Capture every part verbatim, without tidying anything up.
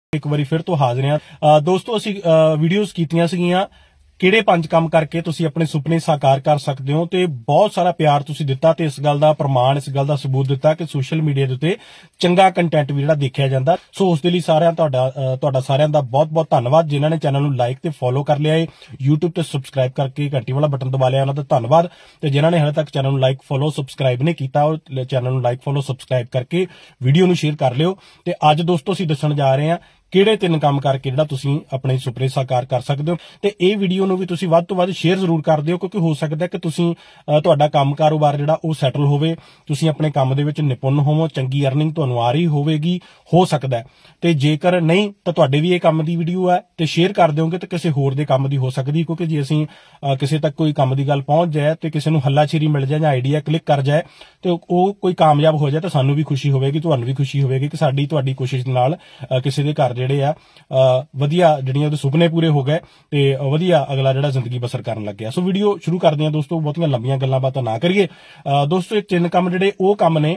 एक बारी फिर तो हाजिर हैं दोस्तों। असीं वीडियोज़ कीतियां सीगियां किहड़े पंज काम करके तुसीं अपने सुपने साकार कर सकते हो, ते बहुत सारा प्यार तुसीं दिता ते इस गल दा प्रमाण, इस गल दा सबूत दिता कि सोशल मीडिया दे उत्ते चंगा कंटेंट भी जिहड़ा देखिया जांदा। सो उस दे लई सारिआं तुहाडा तुहाडा सारिआं दा बहुत बहुत धन्नवाद। जिन्हां ने चैनल नूं लाइक ते फॉलो कर लिया है, यूट्यूब ते सबसक्राइब करके घंटी वाला बटन दबा लिया, उन्हां दा धन्नवाद। ते जिन्हां ने हाले तक चैनल नूं लाइक फॉलो सबसक्राइब नहीं कीता, ਉਹ चैनल नूं लाइक फॉलो सबसक्राइब करके वीडियो नूं शेयर कर लिओ। ते अज दोस्तों असीं दस्सण जा रहे हां किहड़े तीन काम करके जिहड़ा तुसीं अपने सुपने साकार कर सकदे हो। ते इह वीडियो नूं भी तुसीं वध तों वध शेयर जरूर कर दिओ, क्योंकि हो सकदा है कि तुसीं तुहाडा काम कारोबार जिहड़ा ਉਹ सैटल होवे, तुसीं अपने काम दे विच निपुण होवो, चंगी अर्निंग तुहानूं आ रही होवेगी, हो सकदा है। ते जेकर नहीं तो तुहाडे भी इह काम दी वीडियो है ते शेयर कर दिओगे ते किसी होर दे काम दी हो सकदी, क्योंकि जे असीं किसी तक कोई काम दी गल पहुंच जाए ते किसी नूं हल्लाशेरी मिल जाए जां आइडिया क्लिक कर जाए ते ਉਹ कोई कामयाब हो जाए तो सानूं भी खुशी होवेगी, तुहानूं भी खुशी होवेगी कि साडी तुहाडी कोशिश नाल किसी दे घर ਜਿਹੜੇ ਆ ਵਧੀਆ ਜਿਹੜੀਆਂ ਉਹਦੇ ਸੁਪਨੇ ਪੂਰੇ ਹੋ ਗਏ ਤੇ ਵਧੀਆ ਅਗਲਾ ਜਿਹੜਾ ਜ਼ਿੰਦਗੀ ਬਸਰ ਕਰਨ ਲੱਗਿਆ। ਸੋ ਵੀਡੀਓ ਸ਼ੁਰੂ ਕਰਦੇ ਹਾਂ ਦੋਸਤੋ, ਬਹੁਤੀਆਂ ਲੰਬੀਆਂ ਗੱਲਾਂ ਬਾਤਾਂ ਨਾ ਕਰੀਏ। ਦੋਸਤੋ ਇਹ ਤਿੰਨ ਕੰਮ ਜਿਹੜੇ ਉਹ ਕੰਮ ਨੇ,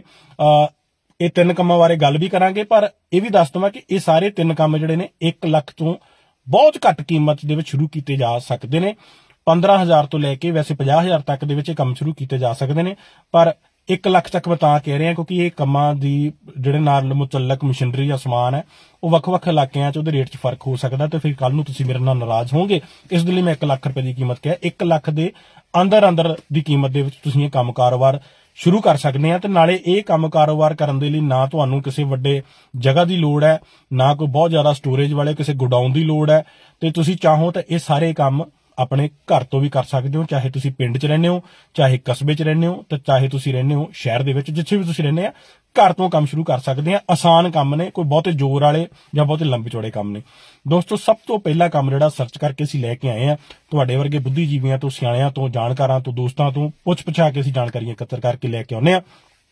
ਇਹ ਤਿੰਨ ਕੰਮਾਂ ਬਾਰੇ ਗੱਲ ਵੀ ਕਰਾਂਗੇ, ਪਰ ਇਹ ਵੀ ਦੱਸ ਦਵਾਂ ਕਿ ਇਹ ਸਾਰੇ ਤਿੰਨ ਕੰਮ ਜਿਹੜੇ ਨੇ ਇੱਕ ਲੱਖ ਤੋਂ ਬਹੁਤ ਘੱਟ ਕੀਮਤ ਦੇ ਵਿੱਚ ਸ਼ੁਰੂ ਕੀਤੇ ਜਾ ਸਕਦੇ ਨੇ। ਪੰਦਰਾਂ ਹਜ਼ਾਰ ਤੋਂ ਲੈ ਕੇ ਵੈਸੇ ਪੰਜਾਹ ਹਜ਼ਾਰ ਤੱਕ ਦੇ ਵਿੱਚ ਇਹ ਕੰਮ ਸ਼ੁਰੂ ਕੀਤੇ ਜਾ ਸਕਦੇ ਨੇ, ਪਰ एक लख तक मैं तां कह रहा क्योंकि ये कामां दी जिहड़े नाल मुतल्लक मशीनरी या समान है वो वख-वख इलाकिਆਂ ਚ ਉਹਦੇ ਰੇਟ ਚ ਫਰਕ ਹੋ ਸਕਦਾ, ਤੇ ਫਿਰ ਕੱਲ ਨੂੰ ਤੁਸੀਂ ਮੇਰੇ ਨਾਲ ਨਾਰਾਜ਼ ਹੋਵੋਗੇ। ਇਸ ਦੇ ਲਈ ਮੈਂ ਇੱਕ ਲੱਖ ਰੁਪਏ ਦੀ ਕੀਮਤ ਕਿਹਾ। ਇੱਕ ਲੱਖ ਦੇ ਅੰਦਰ ਅੰਦਰ ਦੀ ਕੀਮਤ ਦੇ ਵਿੱਚ ਤੁਸੀਂ ਇਹ ਕੰਮ ਕਾਰੋਬਾਰ ਸ਼ੁਰੂ ਕਰ ਸਕਦੇ ਆ। ਤੇ ਨਾਲੇ ਇਹ ਕੰਮ ਕਾਰੋਬਾਰ ਕਰਨ ਦੇ ਲਈ ਨਾ ਤੁਹਾਨੂੰ ਕਿਸੇ ਵੱਡੇ ਜਗ੍ਹਾ ਦੀ ਲੋੜ ਹੈ, ਨਾ ਕੋਈ ਬਹੁਤ ਜ਼ਿਆਦਾ ਸਟੋਰੇਜ ਵਾਲੇ ਕਿਸੇ ਗੋਡਾਊਨ ਦੀ ਲੋੜ ਹੈ, ਤੇ ਤੁਸੀਂ ਚਾਹੋ ਤਾਂ ਇਹ ਸਾਰੇ ਕੰਮ ਆਪਣੇ ਘਰ ਤੋਂ ਵੀ ਕਰ ਸਕਦੇ ਹੋ। ਚਾਹੇ ਤੁਸੀਂ ਪਿੰਡ 'ਚ ਰਹਿੰਦੇ ਹੋ, ਚਾਹੇ ਕਸਬੇ 'ਚ ਰਹਿੰਦੇ ਹੋ, ਤੇ ਚਾਹੇ ਤੁਸੀਂ ਰਹਿੰਦੇ ਹੋ ਸ਼ਹਿਰ ਦੇ ਵਿੱਚ, ਜਿੱਥੇ ਵੀ ਤੁਸੀਂ ਰਹਿੰਦੇ ਆ ਘਰ ਤੋਂ ਕੰਮ ਸ਼ੁਰੂ ਕਰ ਸਕਦੇ ਆ। ਆਸਾਨ ਕੰਮ ਨੇ, ਕੋਈ ਬਹੁਤੇ ਜ਼ੋਰ ਵਾਲੇ ਜਾਂ ਬਹੁਤੇ ਲੰਬੇ ਚੌੜੇ ਕੰਮ ਨੇ। ਦੋਸਤੋ ਸਭ ਤੋਂ ਪਹਿਲਾ ਕੰਮ ਜਿਹੜਾ ਸਰਚ ਕਰਕੇ ਅਸੀਂ ਲੈ ਕੇ ਆਏ ਆ, ਤੁਹਾਡੇ ਵਰਗੇ ਬੁੱਧੀਜੀਵੀਆਂ ਤੋਂ, ਸਿਆਣਿਆਂ ਤੋਂ, ਜਾਣਕਾਰਾਂ ਤੋਂ, ਦੋਸਤਾਂ ਤੋਂ ਪੁੱਛ ਪੁਛਾ ਕੇ ਅਸੀਂ ਜਾਣਕਾਰੀਆਂ ਇਕੱਤਰ ਕਰਕੇ ਲੈ ਕੇ ਆਉਂਦੇ ਆ।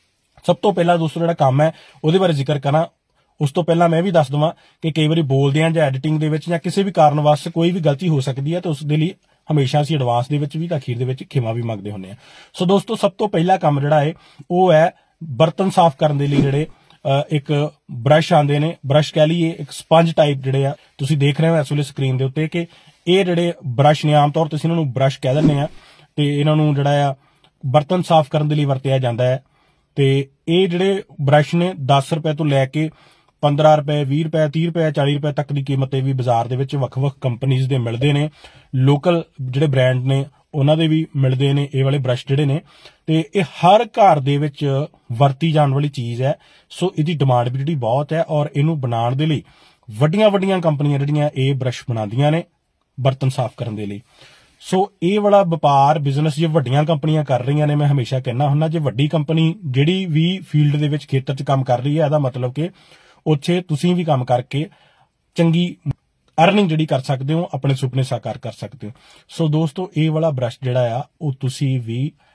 ਸਭ ਤੋਂ ਪਹਿਲਾ ਦੋਸਤੋ ਜਿਹੜਾ ਕੰਮ ਹੈ ਉਹਦੇ ਬਾਰੇ ਜ਼ਿਕਰ ਕਰਾਂ, ਉਸ ਤੋਂ ਪਹਿਲਾਂ ਮੈਂ ਵੀ ਦੱਸ ਦਵਾਂ ਕਿ ਕਈ ਵਾਰੀ ਬੋਲਦੇ ਆ ਜਾਂ ਐਡੀਟਿੰਗ ਦੇ ਵਿੱਚ ਜਾਂ ਕਿਸੇ ਵੀ ਕਾਰਨ ਵਾਸਤੇ ਕੋਈ ਵੀ ਗਲਤੀ ਹੋ ਸਕਦੀ ਹੈ, ਤੇ ਉਸ ਦੇ ਲਈ ਹਮੇਸ਼ਾ ਅਸੀਂ ਐਡਵਾਂਸ ਦੇ ਵਿੱਚ ਵੀ ਤਾਂ ਅਖੀਰ ਦੇ ਵਿੱਚ ਖਿਮਾ ਵੀ ਮੰਗਦੇ ਹੁੰਦੇ ਆ। ਸੋ ਦੋਸਤੋ ਸਭ ਤੋਂ ਪਹਿਲਾ ਕੰਮ ਜਿਹੜਾ ਹੈ ਉਹ ਹੈ ਬਰਤਨ ਸਾਫ਼ ਕਰਨ ਦੇ ਲਈ ਜਿਹੜੇ ਇੱਕ ਬ੍ਰਸ਼ ਆਉਂਦੇ ਨੇ, ਬ੍ਰਸ਼ ਕਹਿ ਲਈਏ ਇੱਕ ਸਪੰਜ ਟਾਈਪ ਜਿਹੜੇ ਆ ਤੁਸੀਂ ਦੇਖ ਰਹੇ ਹੋ ਇਸ ਵੇਲੇ ਸਕਰੀਨ ਦੇ ਉੱਤੇ, ਕਿ ਇਹ ਜਿਹੜੇ ਬ੍ਰਸ਼ ਨੇ ਆਮ ਤੌਰ ਤੇ ਅਸੀਂ ਇਹਨਾਂ ਨੂੰ ਬ੍ਰਸ਼ ਕਹਿ ਦਿੰਦੇ ਆ, ਤੇ ਇਹਨਾਂ ਨੂੰ ਜਿਹੜਾ ਆ ਬਰਤਨ ਸਾਫ਼ ਕਰਨ ਦੇ ਲਈ ਵਰਤਿਆ ਜਾਂਦਾ ਹੈ। ਤੇ ਇਹ ਜਿਹੜੇ ਬ੍ਰਸ਼ ਨੇ ਦਸ ਰੁਪਏ ਤੋਂ ਲੈ ਕੇ पंद्रह रुपए, ਵੀਹ रुपए, तीह रुपए, चालीस रुपए तक की कीमत भी बाजार ਦੇ ਵਿੱਚ ਵੱਖ-ਵੱਖ ਕੰਪਨੀਆਂ ਦੇ ਮਿਲਦੇ ਨੇ। ਲੋਕਲ ਜਿਹੜੇ ਬ੍ਰਾਂਡ ਨੇ ਉਹਨਾਂ ਦੇ ਵੀ ਮਿਲਦੇ ਨੇ ਇਹ ਵਾਲੇ ਬ੍ਰਸ਼ ਜਿਹੜੇ ਨੇ, ਤੇ ਇਹ ਹਰ ਘਰ ਦੇ ਵਿੱਚ ਵਰਤੀ ਜਾਣ ਵਾਲੀ ਚੀਜ਼ ਹੈ। ਸੋ ਇਹਦੀ ਡਿਮਾਂਡ ਵੀ ਜਿਹੜੀ ਬਹੁਤ ਹੈ, ਔਰ ਇਹਨੂੰ ਬਣਾਉਣ ਦੇ ਲਈ ਵੱਡੀਆਂ-ਵੱਡੀਆਂ ਕੰਪਨੀਆਂ ਜਿਹੜੀਆਂ ਇਹ ਬ੍ਰਸ਼ ਬਣਾਉਂਦੀਆਂ ਨੇ ਬਰਤਨ ਸਾਫ਼ ਕਰਨ ਦੇ ਲਈ। ਸੋ ਇਹ ਵਾਲਾ ਵਪਾਰ ਬਿਜ਼ਨਸ ਜੇ ਵੱਡੀਆਂ ਕੰਪਨੀਆਂ ਕਰ ਰਹੀਆਂ ਨੇ, ਮੈਂ ਹਮੇਸ਼ਾ ਕਹਿੰਦਾ ਹੁੰਦਾ ਜੇ ਵੱਡੀ ਕੰਪਨੀ ਜਿਹੜੀ ਵੀ ਫੀਲਡ ਦੇ ਵਿੱਚ ਖੇਤਰ 'ਚ ਕੰਮ ਕਰ ਰਹੀ ਹੈ, ਇਹਦਾ ਮਤਲਬ ਕਿ ਉੱਥੇ ਤੁਸੀਂ ਵੀ ਕੰਮ ਕਰਕੇ ਚੰਗੀ अर्निंग ਜਿਹੜੀ ਕਰ ਸਕਦੇ ਹੋ, ਆਪਣੇ ਸੁਪਨੇ ਸਾਕਾਰ ਕਰ ਸਕਦੇ ਹੋ। ਸੋ ਦੋਸਤੋ ਇਹ ਵਾਲਾ ਬ੍ਰਸ਼ ਜਿਹੜਾ ਆ ਉਹ ਤੁਸੀਂ ਵੀ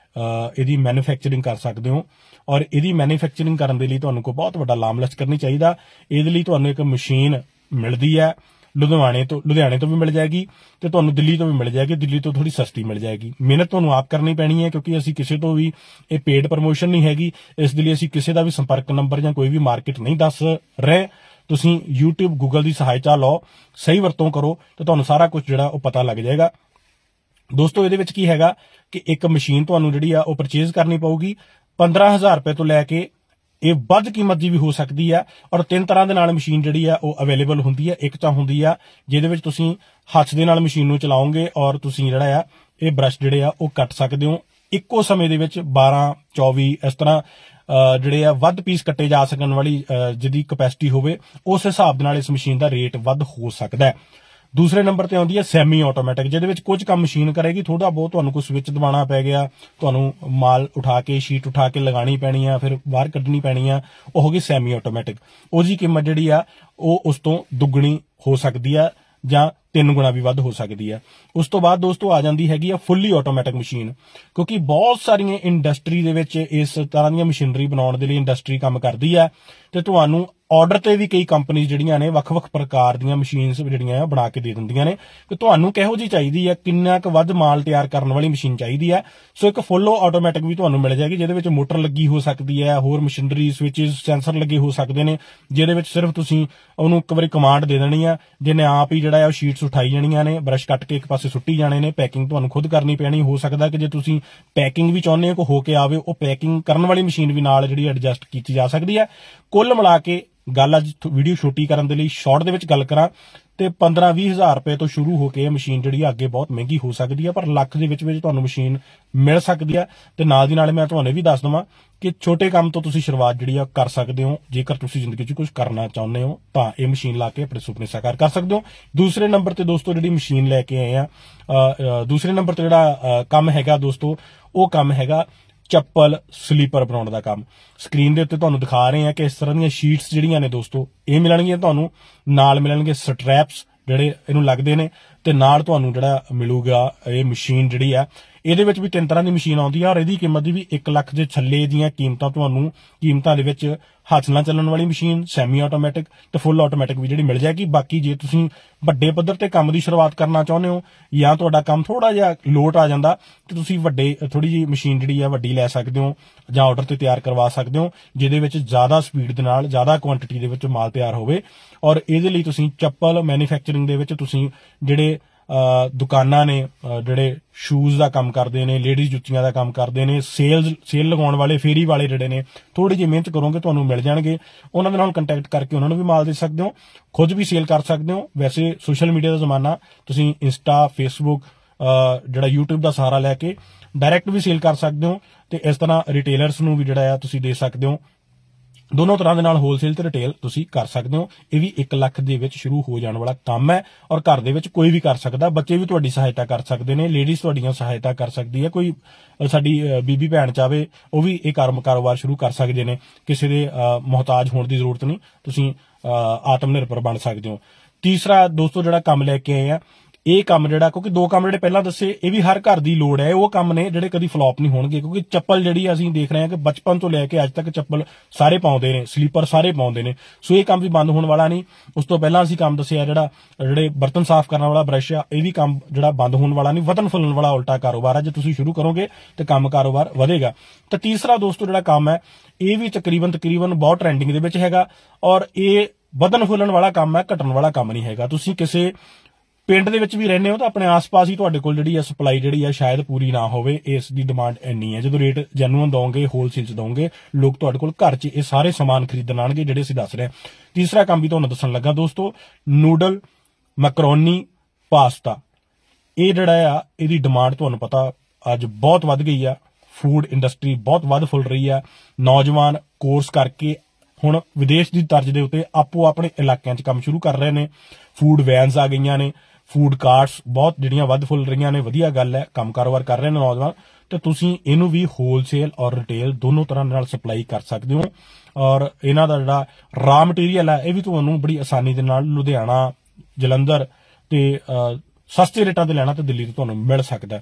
ਇਹਦੀ ਮੈਨੂਫੈਕਚਰਿੰਗ ਕਰ ਸਕਦੇ ਹੋ, ਔਰ ਇਹਦੀ ਮੈਨੂਫੈਕਚਰਿੰਗ ਕਰਨ ਦੇ ਲਈ ਤੁਹਾਨੂੰ ਕੋਈ ਬਹੁਤ ਵੱਡਾ ਲਾਮ ਲਸ਼ਕਰ ਨਹੀਂ ਚਾਹੀਦਾ। ਇਹਦੇ ਲਈ ਤੁਹਾਨੂੰ ਇੱਕ ਮਸ਼ੀਨ ਮਿਲਦੀ ਹੈ ਲੁਧਿਆਣੇ ਤੋਂ ਲੁਧਿਆਣੇ ਤੋਂ ਵੀ ਮਿਲ ਜਾਏਗੀ, ਤੇ ਤੁਹਾਨੂੰ ਦਿੱਲੀ ਤੋਂ ਵੀ ਮਿਲ ਜਾਏਗੀ, ਦਿੱਲੀ ਤੋਂ ਥੋੜੀ ਸਸਤੀ ਮਿਲ ਜਾਏਗੀ। ਮਿਹਨਤ ਤੁਹਾਨੂੰ ਆਪ ਕਰਨੀ ਪੈਣੀ ਹੈ, ਕਿਉਂਕਿ ਅਸੀਂ ਕਿਸੇ ਤੋਂ ਵੀ ਇਹ ਪੇਡ ਪ੍ਰਮੋਸ਼ਨ ਨਹੀਂ ਹੈਗੀ, ਇਸ ਦੇ ਲਈ ਅਸੀਂ ਕਿਸੇ ਦਾ ਵੀ ਸੰਪਰਕ ਨੰਬਰ ਜਾਂ ਕੋਈ ਵੀ ਮਾਰਕੀਟ ਨਹੀਂ ਦੱਸ ਰਹੇ। ਤੁਸੀਂ YouTube ਗੂਗਲ ਦੀ ਸਹਾਇਤਾ ਲਓ, ਸਹੀ ਵਰਤੋਂ ਕਰੋ, ਤੇ ਤੁਹਾਨੂੰ ਸਾਰਾ ਕੁਝ ਜਿਹੜਾ ਉਹ ਪਤਾ ਲੱਗ ਜਾਏਗਾ। ਦੋਸਤੋ ਇਹਦੇ ਵਿੱਚ ਕੀ ਹੈਗਾ ਕਿ ਇੱਕ ਮਸ਼ੀਨ ਤੁਹਾਨੂੰ ਜਿਹੜੀ ਆ ਉਹ ਪਰਚੇਜ਼ ਕਰਨੀ ਪਊਗੀ ਪੰਦਰਾਂ ਹਜ਼ਾਰ ਰੁਪਏ ਤੋਂ ਲੈ ਕੇ, ਇਹ ਵੱਧ ਕੀਮਤ ਦੀ ਵੀ ਹੋ ਸਕਦੀ ਆ, ਔਰ ਤਿੰਨ ਤਰ੍ਹਾਂ ਦੇ ਨਾਲ ਮਸ਼ੀਨ ਜਿਹੜੀ ਆ ਉਹ ਅਵੇਲੇਬਲ ਹੁੰਦੀ ਆ। ਇੱਕ ਤਾਂ ਹੁੰਦੀ ਆ ਜਿਹਦੇ ਵਿੱਚ ਤੁਸੀਂ ਹੱਥ ਦੇ ਨਾਲ ਮਸ਼ੀਨ ਨੂੰ ਚਲਾਓਗੇ, ਔਰ ਤੁਸੀਂ ਜਿਹੜਾ ਆ ਇਹ ਬ੍ਰਸ਼ ਜਿਹੜੇ ਆ ਉਹ ਕੱਟ ਸਕਦੇ ਹੋ ਇੱਕੋ ਸਮੇਂ ਦੇ ਵਿੱਚ ਬਾਰਾਂ ਚੌਵੀ ਇਸ ਤਰ੍ਹਾਂ ਜਿਹੜੇ ਆ ਵੱਧ ਪੀਸ ਕੱਟੇ ਜਾ ਸਕਣ ਵਾਲੀ ਜਿਹਦੀ ਕਪੈਸਿਟੀ ਹੋਵੇ, ਉਸ ਹਿਸਾਬ ਦੇ ਨਾਲ ਇਸ ਮਸ਼ੀਨ ਦਾ ਰੇਟ ਵੱਧ ਹੋ ਸਕਦਾ ਹੈ। ਦੂਸਰੇ ਨੰਬਰ ਤੇ ਆਉਂਦੀ ਹੈ ਸੈਮੀ ਆਟੋਮੈਟਿਕ, ਜਿਹਦੇ ਵਿੱਚ ਕੁਝ ਕੰਮ ਮਸ਼ੀਨ ਕਰੇਗੀ, ਥੋੜਾ ਬਹੁਤ ਤੁਹਾਨੂੰ ਕੋਈ ਸਵਿਚ ਦਬਾਉਣਾ ਪੈ ਗਿਆ, ਤੁਹਾਨੂੰ ਮਾਲ ਉਠਾ ਕੇ ਸ਼ੀਟ ਉਠਾ ਕੇ ਲਗਾਣੀ ਪੈਣੀ ਆ, ਫਿਰ ਬਾਹਰ ਕੱਢਣੀ ਪੈਣੀ ਆ, ਉਹ ਹੋ ਗਈ ਸੈਮੀ ਆਟੋਮੈਟਿਕ। ਉਹਦੀ ਕੀਮਤ ਜਿਹੜੀ ਆ ਉਹ ਉਸ ਤੋਂ ਦੁੱਗਣੀ ਹੋ ਸਕਦੀ ਆ ਜਾਂ ਤਿੰਨ ਗੁਣਾ ਵੀ ਵੱਧ ਹੋ ਸਕਦੀ ਹੈ। ਉਸ ਤੋਂ ਬਾਅਦ ਦੋਸਤੋ ਆ ਜਾਂਦੀ ਹੈਗੀ ਆ ਫੁੱਲੀ ਆਟੋਮੈਟਿਕ ਮਸ਼ੀਨ, ਕਿਉਂਕਿ ਬਹੁਤ ਸਾਰੀਆਂ ਇੰਡਸਟਰੀ ਦੇ ਵਿੱਚ ਇਸ ਤਰ੍ਹਾਂ ਦੀਆਂ ਮਸ਼ੀਨਰੀ ਬਣਾਉਣ ਦੇ ਲਈ ਇੰਡਸਟਰੀ ਕੰਮ ਕਰਦੀ ਹੈ ਤੇ ਤੁਹਾਨੂੰ ਆਰਡਰ ਤੇ ਵੀ ਕਈ ਕੰਪਨੀਆਂ ਜਿਹੜੀਆਂ ਨੇ ਵੱਖ-ਵੱਖ ਪ੍ਰਕਾਰ ਦੀਆਂ ਮਸ਼ੀਨਸ ਜਿਹੜੀਆਂ ਆ ਬਣਾ ਕੇ ਦੇ ਦਿੰਦੀਆਂ ਨੇ ਕਿ ਤੁਹਾਨੂੰ ਕਿਹੋ ਜਿਹੀ ਚਾਹੀਦੀ ਹੈ, ਕਿੰਨਾ ਕੁ ਵੱਧ ਮਾਲ ਤਿਆਰ ਕਰਨ ਵਾਲੀ ਮਸ਼ੀਨ ਚਾਹੀਦੀ ਹੈ। ਸੋ ਇੱਕ ਫੁੱਲ ਆਟੋਮੈਟਿਕ ਵੀ ਤੁਹਾਨੂੰ ਮਿਲ ਜਾਏਗੀ ਜਿਹਦੇ ਵਿੱਚ ਮੋਟਰ ਲੱਗੀ ਹੋ ਸਕਦੀ ਹੈ, ਹੋਰ ਮਸ਼ੀਨਰੀ ਸਵਿਚਸ ਸੈਂਸਰ ਲੱਗੇ ਹੋ ਸਕਦੇ ਨੇ, ਜਿਹਦੇ ਵਿੱਚ ਸਿਰਫ ਤੁਸੀਂ ਉਹਨੂੰ ਇੱਕ ਵਾਰੀ ਕਮਾਂਡ ਦੇ ਦੇਣੀ ਆ, ਜਿਹਨੇ ਆਪ ਹੀ ਜਿਹੜਾ ਆ ਉਹ ਸ਼ੀਟਸ ਉਠਾਈ ਜਾਣੀਆਂ ਨੇ, ਬ੍ਰਸ਼ ਕੱਟ ਕੇ ਇੱਕ ਪਾਸੇ ਸੁੱਟੀ ਜਾਣੇ ਨੇ, ਪੈਕਿੰਗ ਤੁਹਾਨੂੰ ਖੁਦ ਕਰਨੀ ਪੈਣੀ। ਹੋ ਸਕਦਾ ਕਿ ਜੇ ਤੁਸੀਂ ਪੈਕਿੰਗ ਵੀ ਚਾਹੁੰਦੇ ਹੋ ਕੋ ਹੋ ਕੇ ਆਵੇ, ਉਹ ਪੈਕਿੰਗ ਕਰਨ ਵਾਲੀ ਮਸ਼ੀਨ ਵੀ ਨਾਲ ਜਿਹੜੀ ਐਡਜਸਟ ਕੀਤੀ ਜਾ ਸਕਦੀ ਹੈ। ਕੁੱਲ ਮਿਲਾ ਕੇ ਗੱਲ ਅੱਜ ਵੀਡੀਓ ਛੋਟੀ ਕਰਨ ਦੇ ਲਈ ਸ਼ਾਰਟ ਦੇ ਵਿੱਚ ਗੱਲ ਕਰਾਂ ਤੇ ਪੰਦਰਾਂ ਵੀਹ ਹਜ਼ਾਰ ਰੁਪਏ ਤੋਂ ਸ਼ੁਰੂ ਹੋ ਕੇ ਇਹ ਮਸ਼ੀਨ ਜਿਹੜੀ ਆ ਅੱਗੇ ਬਹੁਤ ਮਹਿੰਗੀ ਹੋ ਸਕਦੀ ਹੈ, ਪਰ ਲੱਖ ਦੇ ਵਿੱਚ ਵਿੱਚ ਤੁਹਾਨੂੰ ਮਸ਼ੀਨ ਮਿਲ ਸਕਦੀ ਹੈ। ਤੇ ਨਾਲ ਦੀ ਨਾਲ ਮੈਂ ਤੁਹਾਨੂੰ ਵੀ ਦੱਸ ਦਵਾਂ ਕਿ ਛੋਟੇ ਕੰਮ ਤੋਂ ਤੁਸੀਂ ਸ਼ੁਰੂਆਤ ਜਿਹੜੀ ਆ ਕਰ ਸਕਦੇ ਹੋ। ਜੇਕਰ ਤੁਸੀਂ ਜ਼ਿੰਦਗੀ 'ਚ ਕੁਝ ਕਰਨਾ ਚਾਹੁੰਦੇ ਹੋ ਤਾਂ ਇਹ ਮਸ਼ੀਨ ਲਾ ਕੇ ਆਪਣੇ ਸੁਪਨੇ ਸਾਕਾਰ ਕਰ ਸਕਦੇ ਹੋ। ਦੂਸਰੇ ਨੰਬਰ ਤੇ ਦੋਸਤੋ ਜਿਹੜੀ ਮਸ਼ੀਨ ਲੈ ਕੇ ਆਏ ਆ, ਦੂਸਰੇ ਨੰਬਰ ਤੇ ਜਿਹੜਾ ਕੰਮ ਹੈਗਾ ਦੋਸਤੋ, ਉਹ ਕੰਮ ਹੈਗਾ ਚੱਪਲ ਸਲੀਪਰ ਬਣਾਉਣ ਦਾ ਕੰਮ। ਸਕਰੀਨ ਦੇ ਉੱਤੇ ਤੁਹਾਨੂੰ ਦਿਖਾ ਰਹੇ ਆ ਕਿ ਇਸ ਤਰ੍ਹਾਂ ਦੀਆਂ ਸ਼ੀਟਸ ਜਿਹੜੀਆਂ ਨੇ ਦੋਸਤੋ ਇਹ ਮਿਲਣਗੀਆਂ ਤੁਹਾਨੂੰ, ਨਾਲ ਮਿਲਣਗੇ ਸਟ੍ਰੈਪਸ ਜਿਹੜੇ ਇਹਨੂੰ ਲੱਗਦੇ ਨੇ, ਤੇ ਨਾਲ ਤੁਹਾਨੂੰ ਜਿਹੜਾ ਮਿਲੂਗਾ ਇਹ ਮਸ਼ੀਨ ਜਿਹੜੀ ਆ। ਇਹਦੇ ਵਿੱਚ ਵੀ ਤਿੰਨ ਤਰ੍ਹਾਂ ਦੀ ਮਸ਼ੀਨ ਆਉਂਦੀ ਆ ਔਰ ਇਹਦੀ ਕੀਮਤ ਵੀ ਇੱਕ ਲੱਖ ਦੇ ਥੱਲੇ ਦੀਆਂ ਕੀਮਤਾਂ ਤੁਹਾਨੂੰ ਕੀਮਤਾਂ ਦੇ ਵਿੱਚ ਹੱਥ ਨਾਲ ਚੱਲਣ ਵਾਲੀ ਮਸ਼ੀਨ, ਸੈਮੀ ਆਟੋਮੈਟਿਕ ਤੇ ਫੁੱਲ ਆਟੋਮੈਟਿਕ ਵੀ ਜਿਹੜੀ ਮਿਲ ਜਾਏਗੀ। ਬਾਕੀ ਜੇ ਤੁਸੀਂ ਵੱਡੇ ਪੱਧਰ ਤੇ ਕੰਮ ਦੀ ਸ਼ੁਰੂਆਤ ਕਰਨਾ ਚਾਹੁੰਦੇ ਹੋ ਜਾਂ ਤੁਹਾਡਾ ਕੰਮ ਥੋੜਾ ਜਿਹਾ ਲੋਟ ਆ ਜਾਂਦਾ ਤੇ ਤੁਸੀਂ ਵੱਡੇ ਥੋੜੀ ਜਿਹੀ ਮਸ਼ੀਨ ਜਿਹੜੀ ਆ ਵੱਡੀ ਲੈ ਸਕਦੇ ਹੋ ਜਾਂ ਆਰਡਰ ਤੇ ਤਿਆਰ ਕਰਵਾ ਸਕਦੇ ਹੋ, ਜਿਹਦੇ ਵਿੱਚ ਜ਼ਿਆਦਾ ਸਪੀਡ ਦੇ ਨਾਲ ਜ਼ਿਆਦਾ ਕੁਆਂਟੀਟੀ ਦੇ ਵਿੱਚ ਮਾਲ ਤਿਆਰ ਹੋਵੇ। ਔਰ ਇਹਦੇ ਲਈ ਤੁਸੀਂ ਚੱਪਲ ਮੈਨੂਫੈਕਚਰਿੰਗ ਦੇ ਵਿੱਚ ਤੁਸੀਂ ਜਿਹੜੇ ਦੁਕਾਨਾਂ ਨੇ, ਜਿਹੜੇ ਸ਼ੂਜ਼ ਦਾ ਕੰਮ ਕਰਦੇ ਨੇ, ਲੇਡੀਜ਼ ਜੁੱਤੀਆਂ ਦਾ ਕੰਮ ਕਰਦੇ ਨੇ, ਸੇਲ ਸੇਲ ਲਗਾਉਣ ਵਾਲੇ, ਫੇਰੀ ਵਾਲੇ ਜਿਹੜੇ ਨੇ, ਥੋੜੀ ਜਿਹੀ ਮਿਹਨਤ ਕਰੋਗੇ ਤੁਹਾਨੂੰ ਮਿਲ ਜਾਣਗੇ। ਉਹਨਾਂ ਦੇ ਨਾਲ ਕੰਟੈਕਟ ਕਰਕੇ ਉਹਨਾਂ ਨੂੰ ਵੀ ਮਾਲ ਦੇ ਸਕਦੇ ਹੋ, ਖੁਦ ਵੀ ਸੇਲ ਕਰ ਸਕਦੇ ਹੋ। ਵੈਸੇ ਸੋਸ਼ਲ ਮੀਡੀਆ ਦਾ ਜ਼ਮਾਨਾ, ਤੁਸੀਂ ਇੰਸਟਾ, ਫੇਸਬੁੱਕ, ਜਿਹੜਾ ਯੂਟਿਊਬ ਦਾ ਸਹਾਰਾ ਲੈ ਕੇ ਡਾਇਰੈਕਟ ਵੀ ਸੇਲ ਕਰ ਸਕਦੇ ਹੋ ਤੇ ਇਸ ਤਰ੍ਹਾਂ ਰਿਟੇਲਰਸ ਨੂੰ ਵੀ ਜਿਹੜਾ ਆ ਤੁਸੀਂ ਦੇ ਸਕਦੇ ਹੋ। ਦੋਨੋਂ ਤਰ੍ਹਾਂ ਦੇ ਨਾਲ ਹੋਲਸੇਲ ਤੇ ਰਿਟੇਲ ਤੁਸੀਂ ਕਰ ਸਕਦੇ ਹੋ। ਇਹ ਵੀ ਇੱਕ ਲੱਖ ਦੇ ਵਿੱਚ ਸ਼ੁਰੂ ਹੋ ਜਾਣ ਵਾਲਾ ਕੰਮ ਹੈ ਔਰ ਘਰ ਦੇ ਵਿੱਚ ਕੋਈ ਵੀ ਕਰ ਸਕਦਾ। ਬੱਚੇ ਵੀ ਤੁਹਾਡੀ ਸਹਾਇਤਾ ਕਰ ਸਕਦੇ ਨੇ, ਲੇਡੀਜ਼ ਤੁਹਾਡੀਆਂ ਸਹਾਇਤਾ ਕਰ ਸਕਦੀ ਹੈ। ਕੋਈ ਸਾਡੀ ਬੀਬੀ ਭੈਣ ਚਾਹਵੇ ਉਹ ਵੀ ਇਹ ਕੰਮ ਕਾਰੋਬਾਰ ਸ਼ੁਰੂ ਕਰ ਸਕਦੇ ਨੇ, ਕਿਸੇ ਦੇ ਮੁਹਤਾਜ ਹੋਣ ਦੀ ਜ਼ਰੂਰਤ ਨਹੀਂ, ਤੁਸੀਂ ਆਤਮ ਨਿਰਭਰ ਬਣ ਸਕਦੇ ਹੋ। ਤੀਸਰਾ ਦੋਸਤੋ ਜਿਹੜਾ ਕੰਮ ਲੈ ਕੇ ਆਏ ਆ, ਇਹ ਕੰਮ ਜਿਹੜਾ, ਕਿਉਂਕਿ ਦੋ ਕੰਮ ਜਿਹੜੇ ਪਹਿਲਾਂ ਦੱਸੇ ਇਹ ਵੀ ਹਰ ਘਰ ਦੀ ਲੋੜ ਹੈ, ਉਹ ਕੰਮ ਨੇ ਜਿਹੜੇ ਕਦੀ ਫਲॉप ਨਹੀਂ ਹੋਣਗੇ। ਕਿਉਂਕਿ ਚੱਪਲ ਜਿਹੜੀ ਅਸੀਂ ਦੇਖ ਰਹੇ ਹਾਂ ਕਿ ਬਚਪਨ ਤੋਂ ਲੈ ਕੇ ਅੱਜ ਤੱਕ ਚੱਪਲ ਸਾਰੇ ਪਾਉਂਦੇ ਨੇ, ਸਲੀਪਰ ਸਾਰੇ ਪਾਉਂਦੇ ਨੇ, ਸੋ ਇਹ ਕੰਮ ਵੀ ਬੰਦ ਹੋਣ ਵਾਲਾ ਨਹੀਂ। ਉਸ ਤੋਂ ਪਹਿਲਾਂ ਅਸੀਂ ਕੰਮ ਦੱਸਿਆ ਜਿਹੜਾ ਜਿਹੜੇ ਬਰਤਨ ਸਾਫ਼ ਕਰਨ ਵਾਲਾ ਬ੍ਰਸ਼ ਆ, ਇਹ ਵੀ ਕੰਮ ਜਿਹੜਾ ਬੰਦ ਹੋਣ ਵਾਲਾ ਨਹੀਂ, ਵਧਣ ਫੁੱਲਣ ਵਾਲਾ ਉਲਟਾ ਕਾਰੋਬਾਰ ਹੈ। ਜੇ ਤੁਸੀਂ ਸ਼ੁਰੂ ਕਰੋਗੇ ਤੇ ਕੰਮ ਕਾਰੋਬਾਰ ਵਧੇਗਾ। ਤਾਂ ਤੀਸਰਾ ਦੋਸਤੋ ਜਿਹੜਾ ਕੰਮ ਹੈ ਇਹ ਵੀ ਤਕਰੀਬਨ ਤਕਰੀਬਨ ਬਹੁਤ ਟ੍ਰੈਂਡਿੰਗ ਦੇ ਵਿੱਚ ਹੈਗਾ ਔਰ ਇਹ ਵਧਣ ਫੁੱਲਣ ਵਾਲਾ ਕੰਮ ਹੈ, ਘਟਣ ਵਾਲਾ ਕੰਮ ਨਹੀਂ ਹੈਗਾ। ਤੁਸੀਂ ਕਿਸੇ ਪਿੰਡ ਦੇ ਵਿੱਚ ਵੀ ਰਹਿੰਦੇ ਹੋ ਤਾਂ ਆਪਣੇ ਆਸ-ਪਾਸ ਹੀ ਤੁਹਾਡੇ ਕੋਲ ਜਿਹੜੀ ਹੈ ਸਪਲਾਈ ਜਿਹੜੀ ਹੈ ਸ਼ਾਇਦ ਪੂਰੀ ਨਾ ਹੋਵੇ, ਇਸ ਦੀ ਡਿਮਾਂਡ ਇੰਨੀ ਹੈ। ਜਦੋਂ ਰੇਟ ਜੈਨੂਅਨ ਦੋਗੇ, ਹੋਲਸੇਲ 'ਚ ਦੋਗੇ, ਲੋਕ ਤੁਹਾਡੇ ਕੋਲ ਘਰ 'ਚ ਇਹ ਸਾਰੇ ਸਮਾਨ ਖਰੀਦਣ ਆਣਗੇ ਜਿਹੜੇ ਅਸੀਂ ਦੱਸ ਰਹੇ ਹਾਂ। ਤੀਸਰਾ ਕੰਮ ਵੀ ਤੁਹਾਨੂੰ ਦੱਸਣ ਲੱਗਾ ਦੋਸਤੋ, ਨੂਡਲ, ਮੈਕਰੋਨੀ, ਪਾਸਤਾ। ਇਹ ਜਿਹੜਾ ਆ ਇਹਦੀ ਡਿਮਾਂਡ ਤੁਹਾਨੂੰ ਪਤਾ ਅੱਜ ਬਹੁਤ ਵੱਧ ਗਈ ਆ, ਫੂਡ ਇੰਡਸਟਰੀ ਬਹੁਤ ਵੱਧ ਫੁੱਲ ਰਹੀ ਆ। ਨੌਜਵਾਨ ਕੋਰਸ ਕਰਕੇ ਹੁਣ ਵਿਦੇਸ਼ ਦੀ ਤਰਜ਼ ਦੇ ਉੱਤੇ ਆਪੋ ਆਪਣੇ ਇਲਾਕਿਆਂ 'ਚ ਕੰਮ ਸ਼ੁਰੂ ਕਰ ਰਹੇ ਨੇ। ਫੂਡ ਵੈਨਸ ਆ ਗਈਆਂ ਨੇ, ਫੂਡ ਕਾਰਟਸ ਬਹੁਤ ਜਿਹੜੀਆਂ ਵੱਧ ਫੁੱਲ ਰਹੀਆਂ ਨੇ, ਵਧੀਆ ਗੱਲ ਹੈ, ਕੰਮ ਕਾਰੋਬਾਰ ਕਰ ਰਹੇ ਨੇ ਨੌਜਵਾਨ। ਤੇ ਤੁਸੀਂ ਇਹਨੂੰ ਵੀ ਹੋਲਸੇਲ ਔਰ ਰਿਟੇਲ ਦੋਨੋਂ ਤਰ੍ਹਾਂ ਨਾਲ ਸਪਲਾਈ ਕਰ ਸਕਦੇ ਹੋ ਔਰ ਇਹਨਾਂ ਦਾ ਜਿਹੜਾ ਰਾ ਮਟੀਰੀਅਲ ਹੈ ਇਹ ਵੀ ਤੁਹਾਨੂੰ ਬੜੀ ਆਸਾਨੀ ਦੇ ਨਾਲ ਲੁਧਿਆਣਾ, ਜਲੰਧਰ ਤੇ ਸਸਤੇ ਰੇਟਾਂ ਤੇ ਲੈਣਾ ਤੇ ਦਿੱਲੀ ਤੋਂ ਤੁਹਾਨੂੰ ਮਿਲ ਸਕਦਾ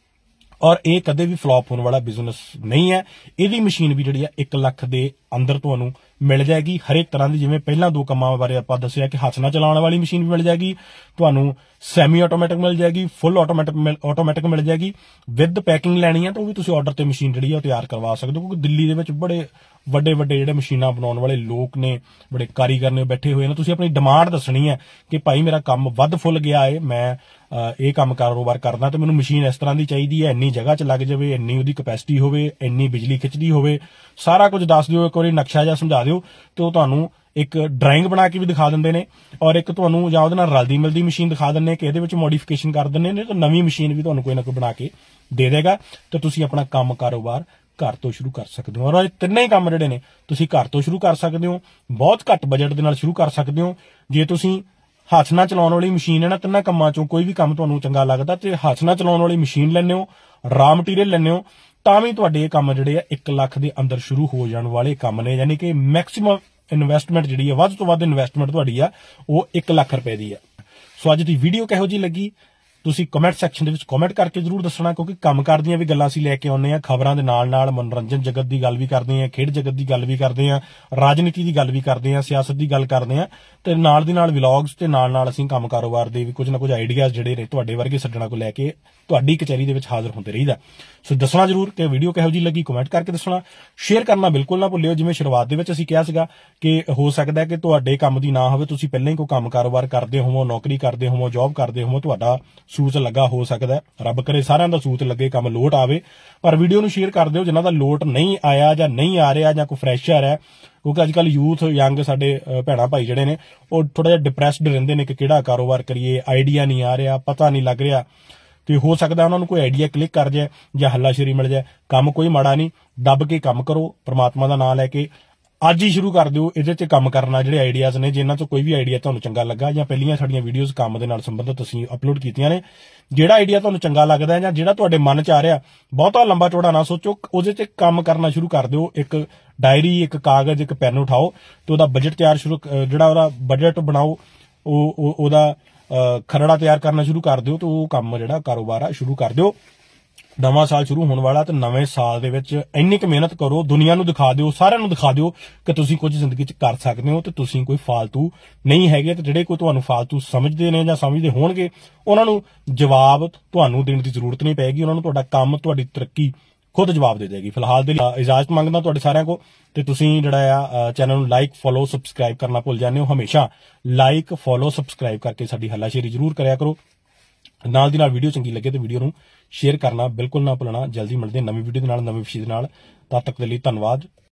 ਔਰ ਇਹ ਕਦੇ ਵੀ ਫਲॉप ਹੋਣ ਵਾਲਾ ਬਿਜ਼ਨਸ ਨਹੀਂ ਹੈ। ਇਹਦੀ ਮਸ਼ੀਨ ਵੀ ਜਿਹੜੀ ਹੈ ਇੱਕ ਲੱਖ ਦੇ ਅੰਦਰ ਤੁਹਾਨੂੰ ਮਿਲ ਜਾਏਗੀ ਹਰੇਕ ਤਰ੍ਹਾਂ ਦੀ। ਜਿਵੇਂ ਪਹਿਲਾਂ ਦੋ ਕੰਮਾਂ ਬਾਰੇ ਆਪਾਂ ਦੱਸਿਆ ਕਿ ਹੱਥ ਨਾਲ ਚਲਾਉਣ ਵਾਲੀ ਮਸ਼ੀਨ ਵੀ ਮਿਲ ਜਾਏਗੀ, ਤੁਹਾਨੂੰ ਸੈਮੀ ਆਟੋਮੈਟਿਕ ਮਿਲ ਜਾਏਗੀ, ਫੁੱਲ ਆਟੋਮੈਟਿਕ ਆਟੋਮੈਟਿਕ ਮਿਲ ਜਾਏਗੀ। ਵਿਦ ਪੈਕਿੰਗ ਲੈਣੀ ਹੈ ਤਾਂ ਉਹ ਵੀ ਤੁਸੀਂ ਆਰਡਰ ਤੇ ਮਸ਼ੀਨ ਜਿਹੜੀ ਹੈ ਉਹ ਤਿਆਰ ਕਰਵਾ ਸਕਦੇ ਹੋ, ਕਿਉਂਕਿ ਦਿੱਲੀ ਦੇ ਵਿੱਚ ਬੜੇ ਵੱਡੇ ਵੱਡੇ ਜਿਹੜੇ ਮਸ਼ੀਨਾਂ ਬਣਾਉਣ ਵਾਲੇ ਲੋਕ ਨੇ, ਬੜੇ ਕਾਰੀਗਰ ਨੇ ਬੈਠੇ ਹੋਏ ਨੇ। ਤੁਸੀਂ ਆਪਣੀ ਡਿਮਾਂਡ ਦੱਸਣੀ ਹੈ ਕਿ ਭਾਈ ਮੇਰਾ ਕੰਮ ਵੱਧ ਫੁੱਲ ਗਿਆ ਹੈ, ਮੈਂ ਇਹ ਕੰਮ ਕਾਰੋਬਾਰ ਕਰਦਾ ਤੇ ਮੈਨੂੰ ਮਸ਼ੀਨ ਇਸ ਤਰ੍ਹਾਂ ਦੀ ਚਾਹੀਦੀ ਹੈ, ਇੰਨੀ ਜਗ੍ਹਾ 'ਚ ਲੱਗ ਜਾਵੇ, ਇੰਨੀ ਉਹਦੀ ਕਪੈਸਿਟੀ ਹੋਵੇ, ਇੰਨੀ ਬਿਜਲੀ ਖਿੱਚਦੀ ਹੋਵੇ, ਸਾਰਾ ਕੁਝ ਦੱਸ ਦਿਓ, ਇੱਕ ਵਾਰੀ ਨਕਸ਼ਾ ਜਿਹਾ ਸਮਝਾ ਦਿਓ ਤੇ ਉਹ ਤੁਹਾਨੂੰ ਇੱਕ ਡਰਾਇੰਗ ਬਣਾ ਕੇ ਵੀ ਦਿਖਾ ਦਿੰਦੇ ਨੇ ਔਰ ਇੱਕ ਤੁਹਾਨੂੰ ਜਾਂ ਉਹਦੇ ਨਾਲ ਰਲਦੀ ਮਿਲਦੀ ਮਸ਼ੀਨ ਦਿਖਾ ਦਿੰਦੇ ਕਿ ਇਹਦੇ ਵਿੱਚ ਮੋਡੀਫਿਕੇਸ਼ਨ ਕਰ ਦਿੰਦੇ ਨੇ ਤਾਂ ਨਵੀਂ ਮਸ਼ੀਨ ਵੀ ਤੁਹਾਨੂੰ ਕੋਈ ਨਾ ਕੋਈ ਬਣਾ ਕੇ ਦੇ ਦੇਗਾ ਤੇ ਤੁਸੀਂ ਆਪਣਾ ਕੰਮ ਕਾਰੋਬਾਰ ਘਰ ਤੋਂ ਸ਼ੁਰੂ ਕਰ ਸਕਦੇ ਹੋ। ਔਰ ਇਹ ਤਿੰਨੇ ਹੀ ਕੰਮ ਜਿਹੜੇ ਨੇ ਤੁਸੀਂ ਘਰ ਤੋਂ ਸ਼ੁਰੂ ਕਰ ਸਕਦੇ ਹੋ, ਬਹੁਤ ਘੱਟ ਬਜਟ ਦੇ ਨਾਲ ਸ਼ੁਰੂ ਕਰ ਸਕਦੇ ਹੋ। ਜੇ ਤੁਸੀਂ ਹੱਥ ਨਾਲ ਚਲਾਉਣ ਵਾਲੀ ਮਸ਼ੀਨ ਹੈ ਨਾ, ਤਿੰਨਾਂ ਕੰਮਾਂ ਚੋਂ ਕੋਈ ਵੀ ਕੰਮ ਤੁਹਾਨੂੰ ਚੰਗਾ ਲੱਗਦਾ ਤੇ ਹੱਥ ਨਾਲ ਚਲਾਉਣ ਵਾਲੀ ਮਸ਼ੀਨ ਲੈਂਦੇ ਹੋ, ਰਾ ਮਟੀਰੀਅਲ ਲੈਂਦੇ ਹੋ, ਤਾਂ ਵੀ ਤੁਹਾਡੇ ਇਹ ਕੰਮ ਜਿਹੜੇ ਆ ਇੱਕ ਲੱਖ ਦੇ ਅੰਦਰ ਸ਼ੁਰੂ ਹੋ ਜਾਣ ਵਾਲੇ ਕੰਮ ਨੇ। ਯਾਨੀ ਕਿ ਮੈਕਸਿਮਮ ਇਨਵੈਸਟਮੈਂਟ ਜਿਹੜੀ ਹੈ, ਵੱਧ ਤੋਂ ਵੱਧ ਇਨਵੈਸਟਮੈਂਟ ਤੁਹਾਡੀ ਆ ਉਹ ਇੱਕ ਲੱਖ ਰੁਪਏ ਦੀ ਆ। ਸੋ ਅੱਜ ਦੀ ਵੀਡੀਓ ਕਿਹੋ ਜੀ ਲੱਗੀ ਤੁਸੀਂ ਕਮੈਂਟ ਸੈਕਸ਼ਨ ਦੇ ਵਿੱਚ ਕਮੈਂਟ ਕਰਕੇ ਜ਼ਰੂਰ ਦੱਸਣਾ, ਕਿਉਂਕਿ ਕੰਮਕਾਰ ਦੀਆਂ ਵੀ ਗੱਲਾਂ ਅਸੀਂ ਲੈ ਕੇ ਆਉਂਦੇ ਆ, ਖਬਰਾਂ ਦੇ ਨਾਲ ਨਾਲ ਮਨੋਰੰਜਨ ਜਗਤ ਦੀ ਗੱਲ ਵੀ ਕਰਦੇ ਆ, ਖੇਡ ਜਗਤ ਦੀ ਗੱਲ ਵੀ ਕਰਦੇ ਆ, ਰਾਜਨੀਤੀ ਦੀ ਗੱਲ ਵੀ ਕਰਦੇ ਆ, ਸਿਆਸਤ ਦੀ ਗੱਲ ਕਰਦੇ ਆ, ਤੇ ਨਾਲ ਦੀ ਨਾਲ ਵਲੌਗਸ ਤੇ ਨਾਲ ਨਾਲ ਅਸੀਂ ਕੰਮ ਕਾਰੋਬਾਰ ਦੇ ਵੀ ਕੁਝ ਨਾ ਕੁਝ ਆਈਡੀਆਜ਼ ਜਿਹੜੇ ਨੇ ਤੁਹਾਡੇ ਵਰਗੇ ਸੱਜਣਾ ਕੋਲ ਲੈ ਕੇ ਤੁਹਾਡੀ ਕਚਹਿਰੀ ਦੇ ਵਿੱਚ ਹਾਜ਼ਰ ਹੁੰਦੇ ਰਹੀਦਾ। ਸੋ ਦੱਸਣਾ ਜ਼ਰੂਰ ਕਿ ਵੀਡੀਓ ਕਿਹੋ ਜੀ ਲੱਗੀ, ਕਮੈਂਟ ਕਰਕੇ ਦੱਸਣਾ, ਸ਼ੇਅਰ ਕਰਨਾ ਬਿਲਕੁਲ ਨਾ ਭੁੱਲਿਓ। ਜਿਵੇਂ ਸ਼ੁਰੂਆਤ ਦੇ ਵਿੱਚ ਅਸੀਂ ਕਿਹਾ ਸੀਗਾ ਕਿ ਹੋ ਸਕਦਾ ਕਿ ਤੁਹਾਡੇ ਕੰਮ ਦੀ ਨਾ ਹੋਵੇ, ਤੁਸੀਂ ਪਹਿਲਾਂ ਹੀ ਕੋਈ ਕੰਮ ਕਾਰੋਬਾਰ ਕਰਦੇ ਹੋਵੋ, ਨੌਕਰੀ ਕਰਦੇ ਹੋਵੋ, ਜੌਬ ਕਰਦੇ ਹੋਵੋ, ਤੁਹਾਡਾ ਸੂਤ ਲੱਗਾ ਹੋ ਸਕਦਾ, ਰੱਬ ਕਰੇ ਸਾਰਿਆਂ ਦਾ ਸੂਤ ਲੱਗੇ, ਕੰਮ ਲੋਟ ਆਵੇ, ਪਰ ਵੀਡੀਓ ਨੂੰ ਸ਼ੇਅਰ ਕਰ ਦਿਓ ਜਿਨ੍ਹਾਂ ਦਾ ਲੋਟ ਨਹੀਂ ਆਇਆ ਜਾਂ ਨਹੀਂ ਆ ਰਿਹਾ ਜਾਂ ਕੋਈ ਫਰੈਸ਼ਰ ਹੈ, ਕਿਉਂਕਿ ਅੱਜ ਕੱਲ ਯੂਥ ਯੰਗ ਸਾਡੇ ਭੈਣਾਂ ਭਾਈ ਜਿਹੜੇ ਨੇ ਉਹ ਥੋੜਾ ਜਿਹਾ ਡਿਪਰੈਸਡ ਰਹਿੰਦੇ ਨੇ ਕਿ ਕਿਹੜਾ ਕਾਰੋਬਾਰ ਕਰੀਏ, ਆਈਡੀਆ ਨਹੀਂ ਆ ਰਿਹਾ, ਪਤਾ ਨਹੀਂ ਲੱਗ ਰਿਹਾ, ਤੇ ਹੋ ਸਕਦਾ ਉਹਨਾਂ ਨੂੰ ਕੋਈ ਆਈਡੀਆ ਕਲਿੱਕ ਕਰ ਜਾਏ ਜਾਂ ਹੱਲਾਸ਼ੇਰੀ ਮਿਲ ਜਾਏ। ਕੰਮ ਕੋਈ ਮਾੜਾ ਨਹੀਂ, ਦੱਬ ਕੇ ਕੰਮ ਕਰੋ, ਪ੍ਰਮਾਤਮਾ ਦਾ ਨਾਮ ਲੈ ਕੇ ਅੱਜ ਹੀ ਸ਼ੁਰੂ ਕਰ ਦਿਓ ਇਹਦੇ 'ਚ ਕੰਮ ਕਰਨਾ। ਜਿਹੜੇ ਆਈਡੀਆਜ਼ ਨੇ, ਜਿਨ੍ਹਾਂ 'ਚੋਂ ਕੋਈ ਵੀ ਆਈਡੀਆ ਤੁਹਾਨੂੰ ਚੰਗਾ ਲੱਗਾ ਜਾਂ ਪਹਿਲੀਆਂ ਸਾਡੀਆਂ ਵੀਡੀਓਜ਼ ਕੰਮ ਦੇ ਨਾਲ ਸੰਬੰਧਿਤ ਅਸੀਂ ਅਪਲੋਡ ਕੀਤੀਆਂ ਨੇ, ਜਿਹੜਾ ਆਈਡੀਆ ਤੁਹਾਨੂੰ ਚੰਗਾ ਲੱਗਦਾ ਜਾਂ ਜਿਹੜਾ ਤੁਹਾਡੇ ਮਨ 'ਚ ਆ ਰਿਹਾ, ਬਹੁਤਾ ਲੰਬਾ ਚੌੜਾ ਨਾ ਸੋਚੋ, ਉਹਦੇ 'ਚ ਕੰਮ ਕਰਨਾ ਸ਼ੁਰੂ ਕਰ ਦਿਓ। ਇੱਕ ਡਾਇਰੀ, ਇੱਕ ਕਾਗਜ਼, ਇੱਕ ਪੈਨ ਉਠਾਓ ਤੇ ਉਹਦਾ ਬਜਟ ਤਿਆਰ ਸ਼ੁਰੂ ਜਿਹੜਾ ਉਹਦਾ ਬਜਟ ਬਣਾਓ, ਉਹ ਉਹਦਾ ਖਰੜਾ ਤਿਆਰ ਕਰਨਾ ਸ਼ੁਰੂ ਕਰ ਦਿਓ ਤੇ ਉਹ ਕੰਮ ਜਿਹੜਾ ਕਾਰੋਬਾਰ ਆ ਸ਼ੁਰੂ ਕਰ ਦਿਓ। ਨਵਾਂ ਸਾਲ ਸ਼ੁਰੂ ਹੋਣ ਵਾਲਾ ਤੇ ਨਵੇਂ ਸਾਲ ਦੇ ਵਿੱਚ ਇੰਨੀ ਕੁ ਮਿਹਨਤ ਕਰੋ, ਦੁਨੀਆ ਨੂੰ ਦਿਖਾ ਦਿਓ, ਸਾਰਿਆਂ ਨੂੰ ਦਿਖਾ ਦਿਓ ਕਿ ਤੁਸੀਂ ਕੁਝ ਜ਼ਿੰਦਗੀ 'ਚ ਕਰ ਸਕਦੇ ਹੋ ਤੇ ਤੁਸੀਂ ਕੋਈ ਫਾਲਤੂ ਨਹੀਂ ਹੈਗੇ। ਤੇ ਜਿਹੜੇ ਕੋਈ ਤੁਹਾਨੂੰ ਫਾਲਤੂ ਸਮਝਦੇ ਨੇ ਜਾਂ ਸਮਝਦੇ ਹੋਣਗੇ, ਉਹਨਾਂ ਨੂੰ ਜਵਾਬ ਤੁਹਾਨੂੰ ਦੇਣ ਦੀ ਜ਼ਰੂਰਤ ਨਹੀਂ ਪਏਗੀ, ਉਹਨਾਂ ਨੂੰ ਤੁਹਾਡਾ ਕੰਮ, ਤੁਹਾਡੀ ਤਰੱਕੀ ਖੁਦ ਜਵਾਬ ਦੇ ਦੇਗੀ। ਫਿਲਹਾਲ ਦੇ ਲਈ ਇਜਾਜ਼ਤ ਮੰਗਦਾ ਤੁਹਾਡੇ ਸਾਰਿਆਂ ਕੋ, ਤੇ ਤੁਸੀਂ ਜਿਹੜਾ ਆ ਚੈਨਲ ਨੂੰ ਲਾਈਕ, ਫੋਲੋ, ਸਬਸਕ੍ਰਾਈਬ ਕਰਨਾ ਭੁੱਲ ਜਾਂਦੇ ਹੋ। ਹਮੇਸ਼ਾ ਲਾਈਕ, ਫੋਲੋ, ਸਬਸਕ੍ਰਾਈਬ ਕਰਕੇ ਸਾਡੀ ਹੱਲਾਸ਼ੇਰੀ ਜ਼ਰੂਰ ਕਰਿਆ ਕਰੋ। ਨਾਲ ਦੀ ਨਾਲ ਵੀਡੀਓ ਚੰਗੀ ਲੱਗੇ ਤੇ ਵੀਡੀਓ ਨੂੰ ਸ਼ੇਅਰ ਕਰਨਾ ਬਿਲਕੁਲ ਨਾ ਭੁੱਲਣਾ। ਜਲਦੀ ਮਿਲਦੇ ਨਵੀਂ ਵੀਡੀਓ ਦੇ ਨਾਲ, ਨਵੇਂ ਵਿਸ਼ੇ ਦੇ ਨਾਲ। ਤਦ ਤੱਕ ਦੇ ਲਈ ਧੰਨਵਾਦ।